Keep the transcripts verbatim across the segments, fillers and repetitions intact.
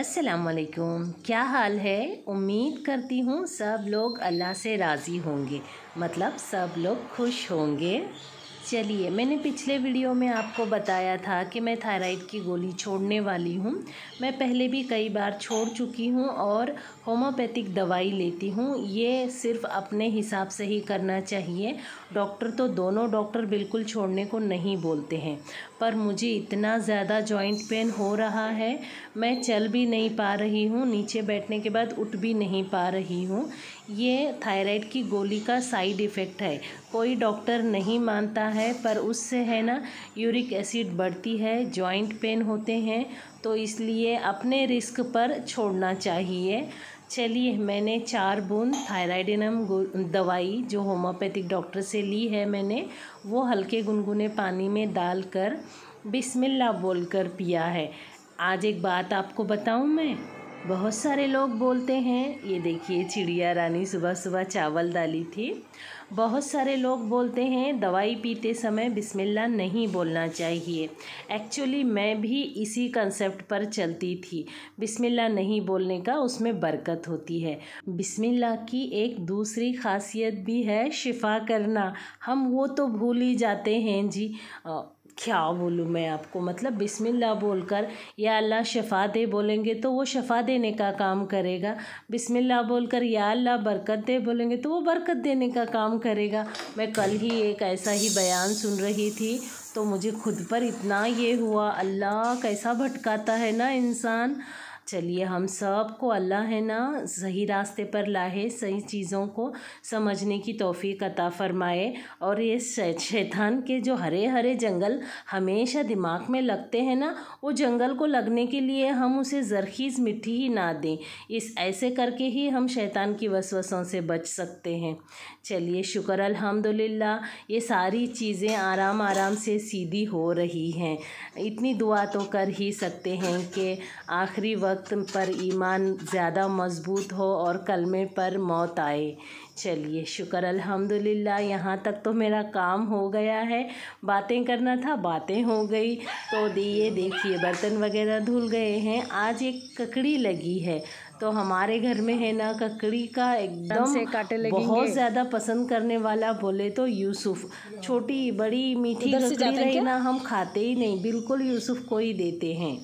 अस्सलाम वालेकुम। क्या हाल है? उम्मीद करती हूँ सब लोग अल्लाह से राज़ी होंगे, मतलब सब लोग खुश होंगे। चलिए, मैंने पिछले वीडियो में आपको बताया था कि मैं थायराइड की गोली छोड़ने वाली हूँ। मैं पहले भी कई बार छोड़ चुकी हूँ और होम्योपैथिक दवाई लेती हूँ। ये सिर्फ़ अपने हिसाब से ही करना चाहिए। डॉक्टर तो दोनों डॉक्टर बिल्कुल छोड़ने को नहीं बोलते हैं, पर मुझे इतना ज़्यादा जॉइंट पेन हो रहा है, मैं चल भी नहीं पा रही हूँ, नीचे बैठने के बाद उठ भी नहीं पा रही हूँ। ये थायराइड की गोली का साइड इफ़ेक्ट है। कोई डॉक्टर नहीं मानता है, पर उससे है ना यूरिक एसिड बढ़ती है, जॉइंट पेन होते हैं, तो इसलिए अपने रिस्क पर छोड़ना चाहिए। चलिए, मैंने चार बूंद थायराइडिनम दवाई जो होम्योपैथिक डॉक्टर से ली है मैंने, वो हल्के गुनगुने पानी में डालकर बिस्मिल्लाह बोलकर पिया है। आज एक बात आपको बताऊं मैं, बहुत सारे लोग बोलते हैं, ये देखिए चिड़िया रानी सुबह सुबह चावल डाली थी। बहुत सारे लोग बोलते हैं दवाई पीते समय बिस्मिल्लाह नहीं बोलना चाहिए। एक्चुअली मैं भी इसी कंसेप्ट पर चलती थी, बिस्मिल्लाह नहीं बोलने का उसमें बरकत होती है। बिस्मिल्लाह की एक दूसरी खासियत भी है, शिफा करना। हम वो तो भूल ही जाते हैं जी। आ, क्या बोलूँ मैं आपको, मतलब बिस्मिल्लाह बोलकर या अल्लाह शफ़ा दे बोलेंगे तो वो शफ़ा देने का काम करेगा। बिस्मिल्लाह बोलकर या अल्लाह बरकत दे बोलेंगे तो वो बरकत देने का काम करेगा। मैं कल ही एक ऐसा ही बयान सुन रही थी, तो मुझे खुद पर इतना ये हुआ, अल्लाह कैसा भटकाता है ना इंसान। चलिए, हम सब को अल्लाह है ना सही रास्ते पर लाए, सही चीज़ों को समझने की तौफीक अता फ़रमाए। और ये शैतान के जो हरे हरे जंगल हमेशा दिमाग में लगते हैं ना, वो जंगल को लगने के लिए हम उसे ज़रख़ीज़ मिट्टी ही ना दें। इस ऐसे करके ही हम शैतान की वसवसों से बच सकते हैं। चलिए, शुक्र अल्हम्दुलिल्लाह, ये सारी चीज़ें आराम आराम से सीधी हो रही हैं। इतनी दुआ तो कर ही सकते हैं कि आखिरी वक्त पर ईमान ज़्यादा मज़बूत हो और कलमे पर मौत आए। चलिए, शुक्र अल्हम्दुलिल्लाह, यहाँ तक तो मेरा काम हो गया है। बातें करना था, बातें हो गई। तो ये देखिए, बर्तन वगैरह धुल गए हैं। आज एक ककड़ी लगी है, तो हमारे घर में है ना ककड़ी का एकदम बहुत ज़्यादा पसंद करने वाला बोले तो यूसुफ। छोटी बड़ी मीठी ककड़ी रही ना, हम खाते ही नहीं, बिल्कुल यूसुफ को ही देते हैं।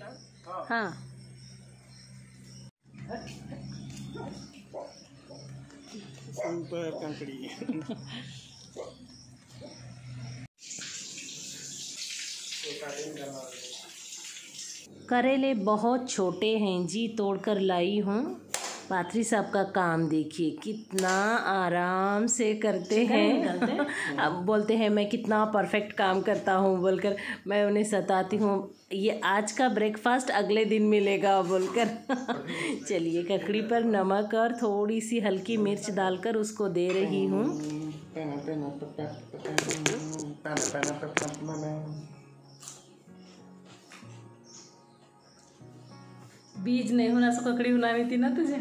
हाँ, करेले बहुत छोटे हैं जी, तोड़कर लाई हूँ। पाथरी साहब का काम देखिए, कितना आराम से करते हैं। अब बोलते हैं मैं कितना परफेक्ट काम करता हूँ बोलकर, मैं उन्हें सताती हूँ, ये आज का ब्रेकफास्ट अगले दिन मिलेगा बोलकर। चलिए, ककड़ी पर नमक और थोड़ी सी हल्की मिर्च डालकर उसको दे रही हूँ। बीज नहीं होना सो ककड़ी बनानी थी ना तुझे।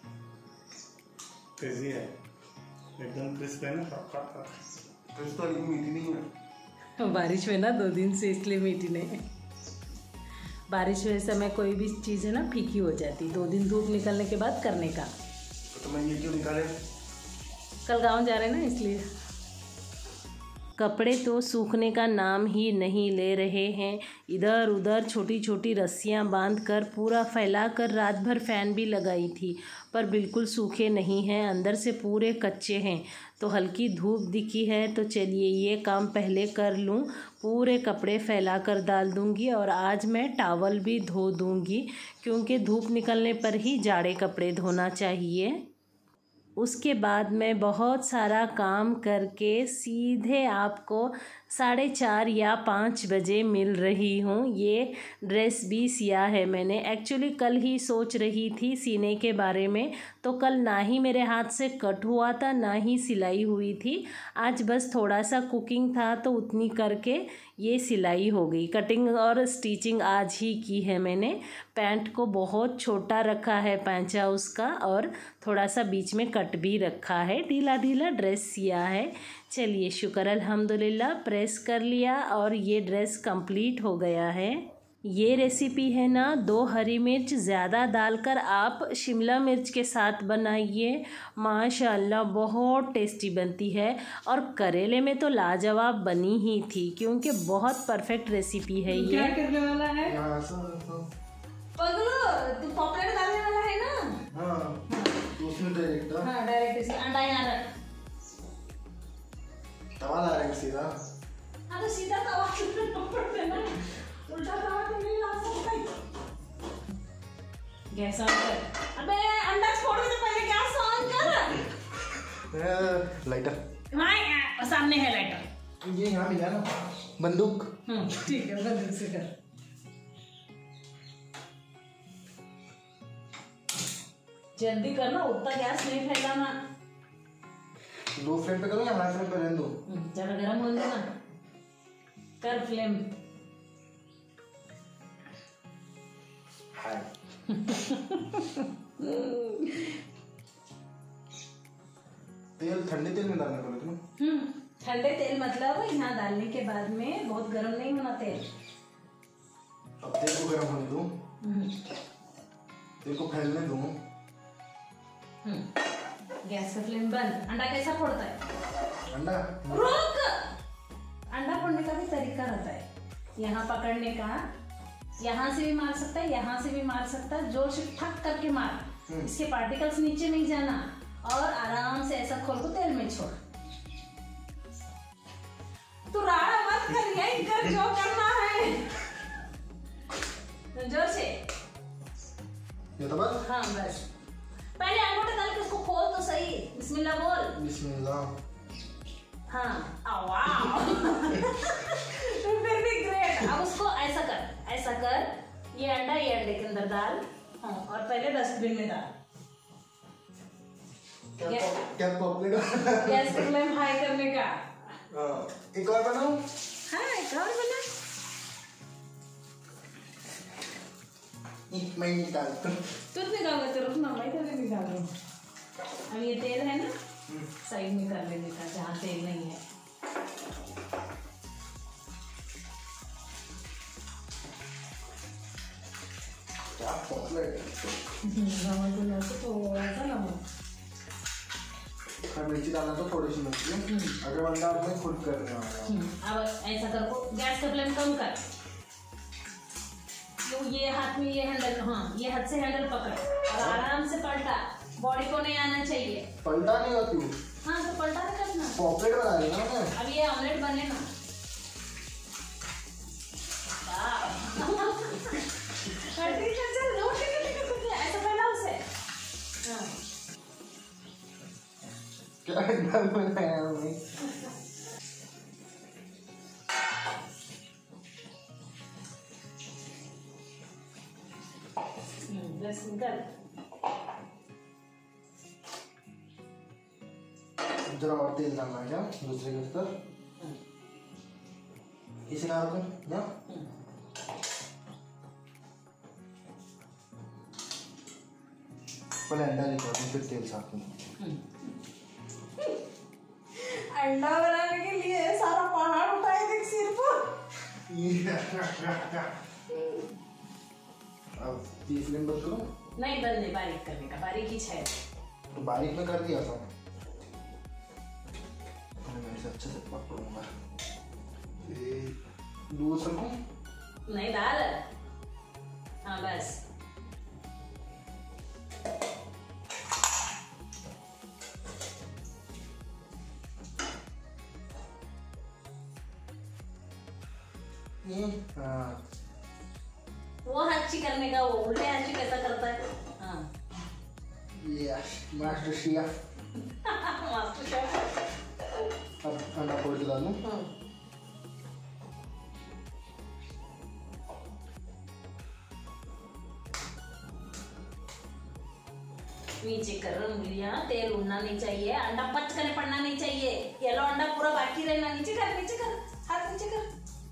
कैसी है? एकदम क्रिस्प है ना, क्रिस्प तो मीठी नहीं है। तो बारिश में ना दो दिन से इसलिए मीठी नहीं है। बारिश में समय कोई भी चीज़ है ना फीकी हो जाती, दो दिन धूप निकलने के बाद करने का। तो मैं ये क्यों निकाले? कल गाँव जा रहे हैं ना, इसलिए। कपड़े तो सूखने का नाम ही नहीं ले रहे हैं। इधर उधर छोटी छोटी रस्सियाँ बांधकर पूरा फैलाकर रात भर फ़ैन भी लगाई थी, पर बिल्कुल सूखे नहीं हैं, अंदर से पूरे कच्चे हैं। तो हल्की धूप दिखी है, तो चलिए ये काम पहले कर लूँ। पूरे कपड़े फैलाकर डाल दूँगी और आज मैं टॉवल भी धो दूँगी, क्योंकि धूप निकलने पर ही जाड़े कपड़े धोना चाहिए। उसके बाद मैं बहुत सारा काम करके सीधे आपको साढ़े चार या पाँच बजे मिल रही हूँ। ये ड्रेस भी सिया है मैंने, एक्चुअली कल ही सोच रही थी सीने के बारे में, तो कल ना ही मेरे हाथ से कट हुआ था ना ही सिलाई हुई थी। आज बस थोड़ा सा कुकिंग था, तो उतनी करके ये सिलाई हो गई। कटिंग और स्टिचिंग आज ही की है मैंने। पैंट को बहुत छोटा रखा है पैंचा उसका, और थोड़ा सा बीच में कट भी रखा है, ढीला ढीला ड्रेस सिया है। चलिए, शुक्र अल्हम्दुलिल्लाह, प्रेस कर लिया और ये ड्रेस कंप्लीट हो गया है। ये रेसिपी है ना, दो हरी मिर्च ज़्यादा डालकर आप शिमला मिर्च के साथ बनाइए, माशाल्लाह बहुत टेस्टी बनती है। और करेले में तो लाजवाब बनी ही थी, क्योंकि बहुत परफेक्ट रेसिपी है ये। क्या करने वाला है पगलो? तू पॉपलेट डालने वाला है ना? हाँ, तो उसमें डायरेक्ट हाँ डायरेक्ट इसे अंडा यहाँ रख। तवा ला रहा है सीधा। हाँ तो सीधा तवा पकड़ देना, उल्टा तवा तो नहीं ला सकता। गैस ऑन कर। अबे अंडा छोड़ने से पहले गैस ऑन कर। लाइटर वहाँ सामने है लाइटर। ये यहाँ मिला ना, बंदूक। हम्म ठीक है, बंदूक से कर। जल्दी करना, उतना गैस नहीं फैलाना। लो फ्लेम पे करो या हाई फ्लेम पे रहने दो? जरा गरम होने देना, कर फ्लेम हाई। तेल ठंडे तेल में डालना पड़ेगा ना? हम्म ठंडे तेल मतलब यहाँ डालने के बाद में बहुत गरम नहीं होना तेल। अब तेल को गरम होने दो, तेल को फैलने दो। गैस का फ्लेम बंद। अंडा कैसा फोड़ता है? अंडा रोक। अंडा फोड़ने का भी तरीका रहता है, यहाँ पकड़ने का, यहाँ से भी मार सकता है, यहाँ से भी मार सकता है। जोर से ठक करके मार, इसके पार्टिकल्स नीचे नहीं जाना, और आराम से ऐसा खोल को तेल में छोड़। तू राड़ा मत कर, यही कर जो करना है। जोर से ये तो बस। हाँ बस, पहले अंगूठा डाल के उसको खोल तो सही। बिस्मिल्लाह बोल। बिस्मिल्लाह। हाँ वाह। फिर भी ग्रेट। अब उसको ऐसा कर, ऐसा कर, ये अंडा ये अंडे के अंदर डाल। हाँ, और पहले डस्टबिन में डाल। क्या क्या पॉपलेट? गैस का फ्लेम हाई करने का। एक और बनाऊं? हाँ एक और बना। एक मैं निकालता हूँ। तू निकाल ले, रुकना, मैं तेरे निकाल रहा हूँ। अब ये तेल है ना, साइड में कर लेने का, जहाँ तेल नहीं है। क्या पॉपलेट? नमक ना तो थोड़ा सा नमक। मिर्ची डालना तो थोड़ी सी मिर्ची, अगर अंडा आपने खुद करने वाला। अब ऐसा कर को गैस का फ्लेम कम कर। तो ये हाथ में ये हैंडल, हाँ ये हाथ से हैंडल पकड़ और आराम से पलटा। बॉडी को नहीं आना चाहिए। पलटा नहीं होती हूँ। हाँ तो पलटा नहीं करना। पॉपलेट बना रही ना मैं। अब ये ऑमलेट बने ना। ऐसा फैला उसे। हाँ क्या डर बनाया हमने? बस निकल। जरा और तेल डालना है क्या दूसरे के ऊपर? इसे डाल कर ना, पहले अंडा निकालो फिर तेल साथ में। अंडा बनाने के लिए सारा पहाड़ उठाए देख सिर पर। अब ये फ्लेम बंद करो। नहीं बंद नहीं, बारीक करने का, बारीक ही है। तो बारीक में कर दिया था मैं, इसे अच्छे से पकड़ूंगा। ये दूध सकूं? नहीं डाल। हाँ बस। ये हाँ, वो हाथी करने का, वो उल्टे हाथी कैसा करता है? हाँ ये मास्टर शेफ। Master chef. अब अंडा फोड़ के डालूं। नीचे कर उंगलियां, तेल उड़ना नहीं चाहिए, अंडा पच कर पड़ना नहीं चाहिए, येलो अंडा पूरा बाकी रहना। नीचे कर, नीचे कर, हाथ नीचे कर।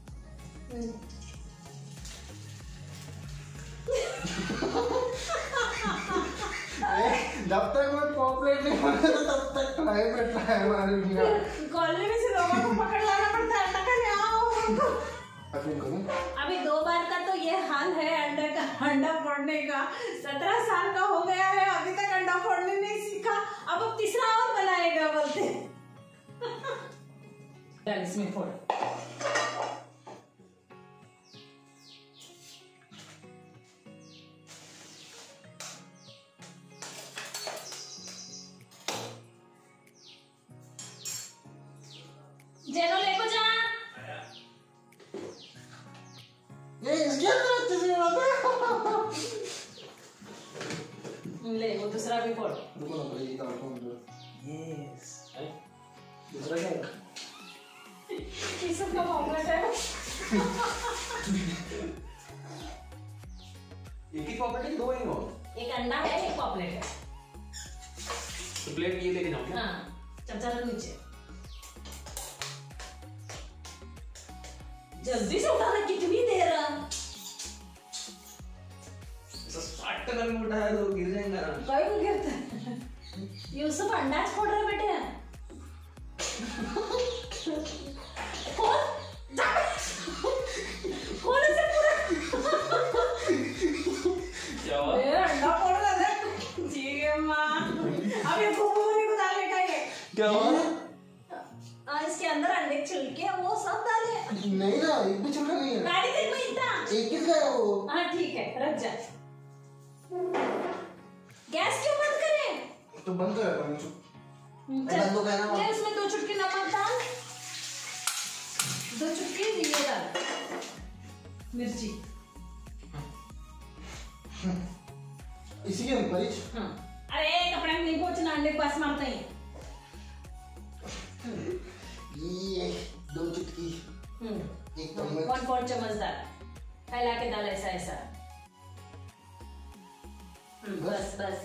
जब तक मैं पॉपलेट नहीं बना तब तक ट्राई पे ट्राई मारूंगा। कॉलेज में से लोगों को पकड़ लाना पड़ता है अंडा खाने आओ। अब अभी दो बार का तो ये हाल है अंडे का, अंडा फोड़ने का। सत्रह साल का हो गया है, अभी तक अंडा फोड़ने नहीं सीखा। अब अब तीसरा और बनाएगा बोलते। चल इसमें फोड़। जेनो लेको जा। ये इसके अंदर अच्छे से बनाते हैं। ले वो दूसरा भी फोड़। रुको ना भाई, ये डाल दो अंदर। यस। दूसरा क्या है? ये सब का ऑमलेट है। एक ही पॉपलेट है, दो ही हो? एक अंडा है, एक पॉपलेट है। तो प्लेट ये लेके जाऊँ क्या? हाँ, चमचा रख नीचे। जल्दी से उठाना, कितनी देर? साठ टका में उठाया तो गिर जाएगा ना। कोई को गिरता है। यूसुफ अंडाज फोड़ रहा है बेटे। खोल, जा। खोल इसे पूरा। क्या हुआ? मेरा अंडा फोड़ रहा है। ठीक है माँ। अब ये घुघुनी को डालने का है। क्या हुआ? हाँ, इसके अंदर अंडे छिलके वो सब डाले। नहीं ना, एक भी छिलका नहीं है। गाड़ी देख में इतना। एक किसका है वो? हाँ ठीक है, रख जा। गैस क्यों बंद करें? तो बंद कर रहा हूँ। चल, दो कहना ले उसमें दो चुटकी नमक डाल, दो चुटकी ये डाल मिर्ची। इसी के ऊपर ही। हाँ, अरे कपड़े में नहीं पोंछना, अंडे को बस मारते हैं। ये दो चुटकी, एक चम्मच, वन फोर्थ चम्मच डाल, फैला के डाल ऐसा ऐसा। बस बस।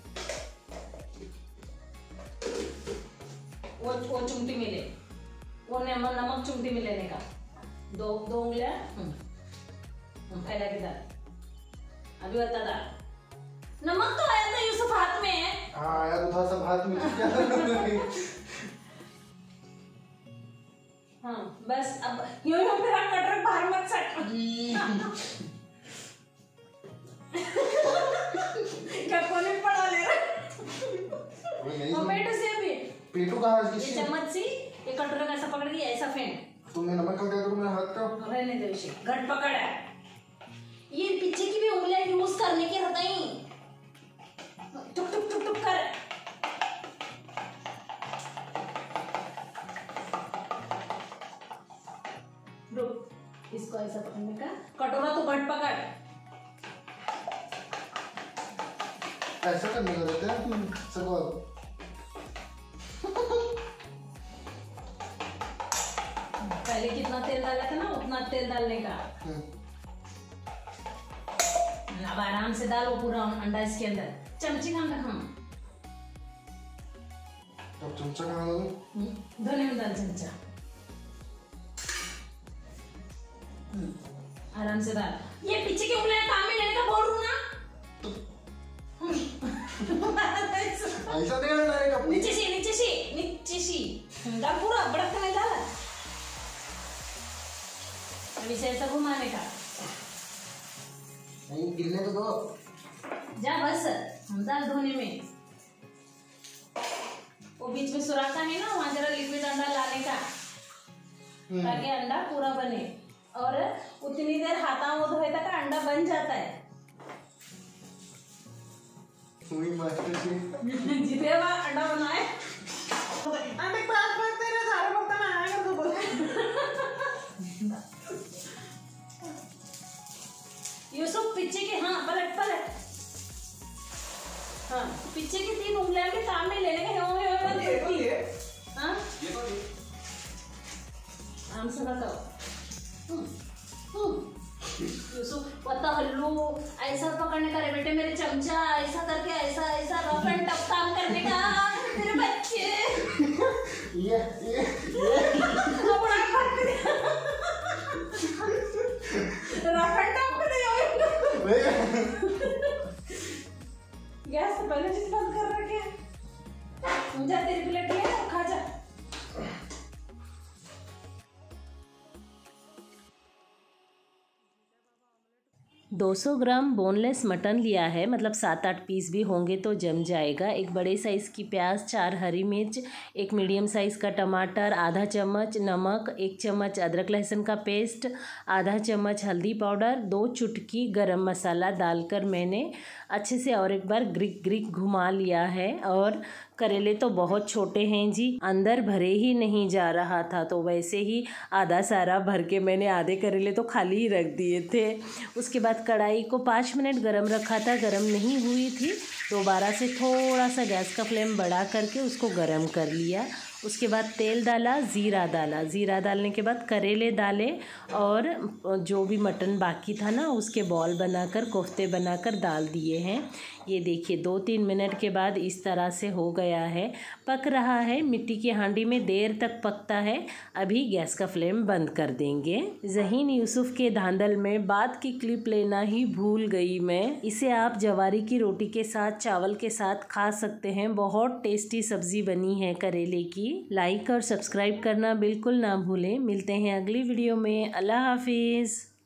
वो वो चुमटी में ले, वो नमक नमक चुमटी में लेने का। दो दो उंगलियां फैला के डाल। अभी बता डाल। नमक तो आया था यूसुफ हाथ में। हाँ आया तो था, सब हाथ में क्या? हाँ बस अब यूं यूं फिर आप कटर बाहर मत सट। क्या कोने में पड़ा ले रहा? टोमेटो से भी पेटू कहाँ है? ये चम्मच सी ये कटोरा का ऐसा पकड़ के ऐसा फेंक। तुमने नमक का क्या करूँ मेरे हाथ का? रहने दे उसे, घट पकड़ है। ये पीछे की भी उंगलियां यूज करने की रहता ही। टुक टुक टुक टुक कर। रुक, इसको ऐसा पकड़ने का, कटोरा तो घट पकड़। ऐसा करने का रहता है सबको। पहले कितना तेल डाला था ना, उतना तेल डालने का। अब आराम से डालो पूरा अंडा इसके अंदर। चमची कहाँ रखा? अब चमचा कहाँ डालूं? धोने में डाल चमचा। आराम से डाल। ये पीछे की उंगलियां काम में लेने का बोल रहा हूं ना। ऐसा नहीं डालेगा। नीचे से नीचे से नीचे से डाल पूरा, बड़क में डाल। अब इसे ऐसा घुमाने का। नहीं गिरने तो दो। जा बस, हम डाल धोने में। वो बीच में सुराखा है ना, वहां जरा लिक्विड अंडा लाने का, ताकि अंडा पूरा बने। और उतनी देर हाथा वो धोए तक अंडा बन जाता है। मास्टर जी जितने बार अंडा बनाए अंडे पास पास तेरे सारे बर्तन आएगा तो बोल। यूसुफ पीछे के, हाँ पलट पलट। हाँ पीछे की तीन उंगलियां के काम में लेने के होंगे। हाँ आराम से बताओ। यूसुफ पता हल्लू ऐसा पकड़ने का रे बेटे, मेरे चमचा ऐसा करके ऐसा ऐसा रफ एंड टफ काम करने का मेरे बच्चे। ये ये अपना फट दिया। रफ एंड टफ नहीं होगा। गैस तो पहले चीज बंद कर रखे हैं। जा तेरी प्लेट ले और खा जा। दो सौ ग्राम बोनलेस मटन लिया है, मतलब सात आठ पीस भी होंगे तो जम जाएगा। एक बड़े साइज़ की प्याज, चार हरी मिर्च, एक मीडियम साइज़ का टमाटर, आधा चम्मच नमक, एक चम्मच अदरक लहसुन का पेस्ट, आधा चम्मच हल्दी पाउडर, दो चुटकी गरम मसाला डालकर मैंने अच्छे से और एक बार ग्रिक ग्रिक घुमा लिया है। और करेले तो बहुत छोटे हैं जी, अंदर भरे ही नहीं जा रहा था, तो वैसे ही आधा सारा भर के मैंने आधे करेले तो खाली ही रख दिए थे। उसके बाद कढ़ाई को पाँच मिनट गरम रखा था, गरम नहीं हुई थी, दोबारा से थोड़ा सा गैस का फ्लेम बढ़ा करके उसको गरम कर लिया। उसके बाद तेल डाला, ज़ीरा डाला, ज़ीरा डालने के बाद करेले डाले और जो भी मटन बाकी था ना उसके बॉल बनाकर, कोफ्ते बनाकर डाल दिए हैं। ये देखिए दो तीन मिनट के बाद इस तरह से हो गया है, पक रहा है। मिट्टी की हांडी में देर तक पकता है। अभी गैस का फ्लेम बंद कर देंगे। ज़हीन यूसुफ के धांधल में बात की क्लिप लेना ही भूल गई मैं। इसे आप जवारी की रोटी के साथ, चावल के साथ खा सकते हैं। बहुत टेस्टी सब्ज़ी बनी है करेले की। लाइक और सब्सक्राइब करना बिल्कुल ना भूलें। मिलते हैं अगली वीडियो में। अल्लाह हाफिज़।